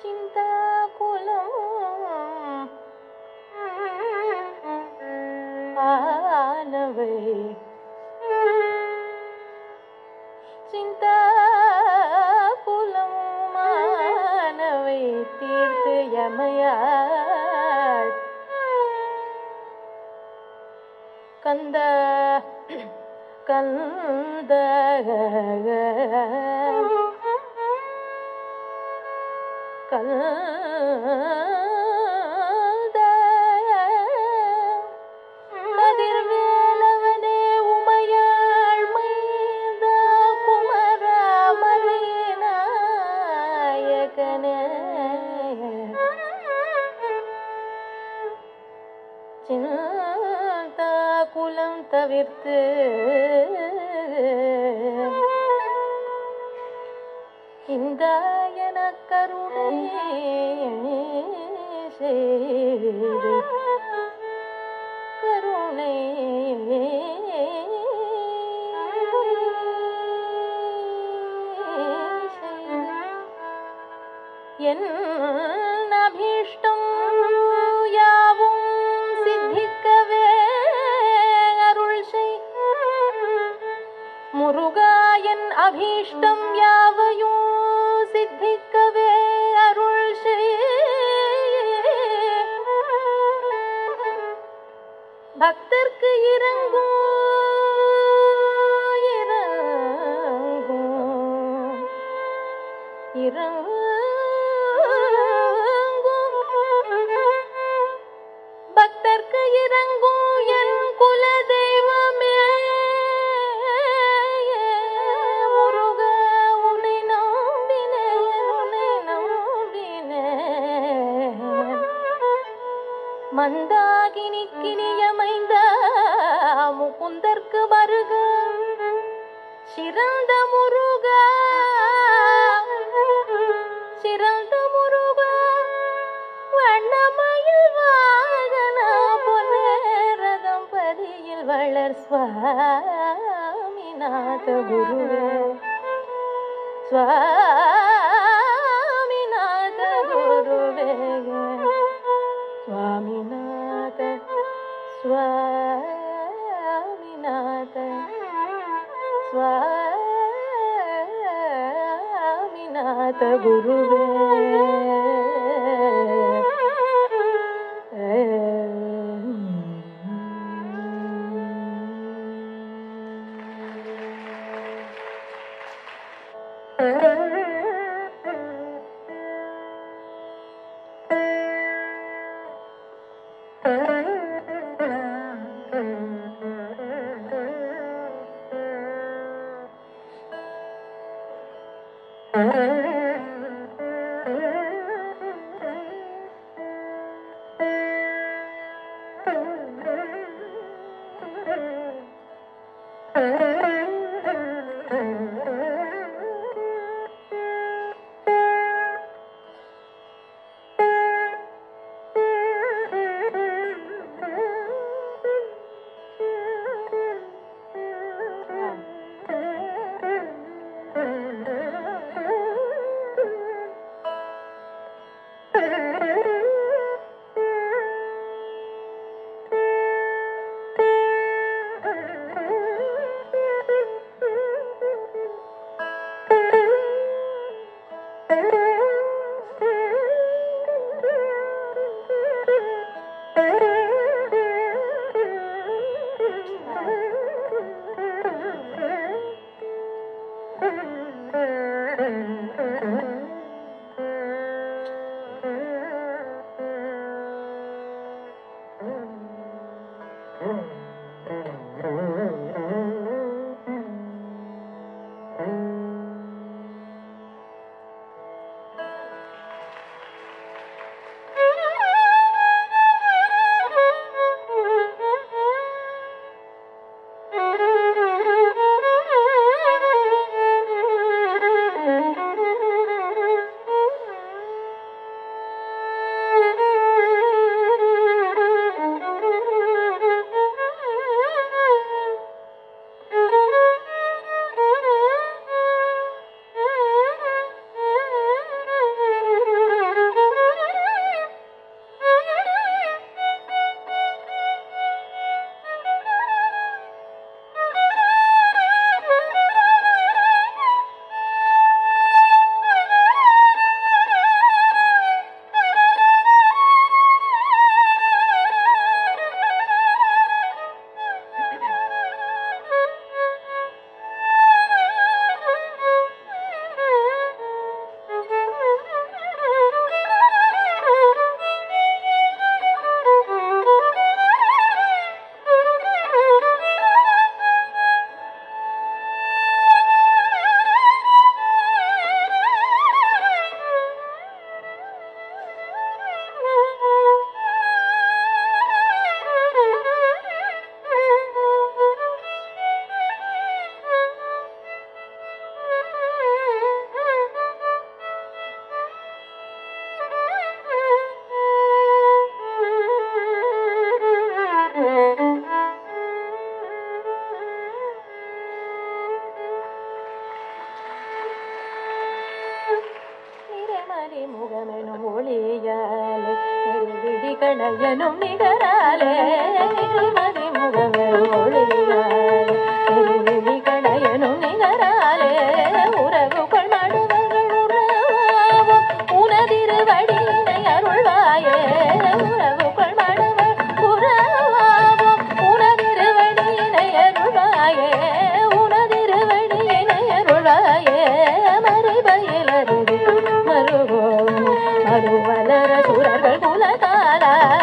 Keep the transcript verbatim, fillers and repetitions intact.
சிந்தாகுலம் ஆனவை சிந்தாகுலம் ஆனவை தீர்த்து யமையாள் கந்த கந்த கந்த கதிர்வேலவனே உமையாள் மைந்த குமரமலை நாயகனே சிந்தா குலம் தவிர்த்து இந்த என கருணை செய்து கருணை என் அபீஷ்டம் யாவும் சித்திக்கவே அருள் செய் முருகா என் அபீஷ்டம் யாவையும் சித்திக்கவே அருள் செய் பக்தர்க்கு இறங்கும் இறங்கும் இறங்கும் பக்தர்க்கு இறங்கும் என் குல தெய்வமே முருக உன்னை நம்பினேன் உன்னை நம்பினேன் மந்தாகினிக்கு நியமைந்த முகுந்தர்க்கு வருக சிறந்த முருக சிறந்த முருக வண்ணமயில் வாகன பொன்னேரதம் பதியில் வளர் சுவாமிநாத குருவே சுவாமிநாத குருவே சுவாமிநாத சுவாமிநாத சுவாமிநாத குருவே மறிமுகமெனும் ஒளியாலே நெருவிழி கணையனும் நிகராலே மறிமுகமெனும் ஒளியாலே நெருவிழி கணையனும் நிகராலே உறவுகள் மடுவர்கள் உறவாவும் உனதிருவடியினை அருள்வாயே உறவுகள் மடுவர் உறவாவும் உனதிருவடியினை அருள்வாயே உனதிருவடியினை அருள்வாயே மறுபயிலருது மறுவோ மறுவலர சுரர்கள் குலகாலா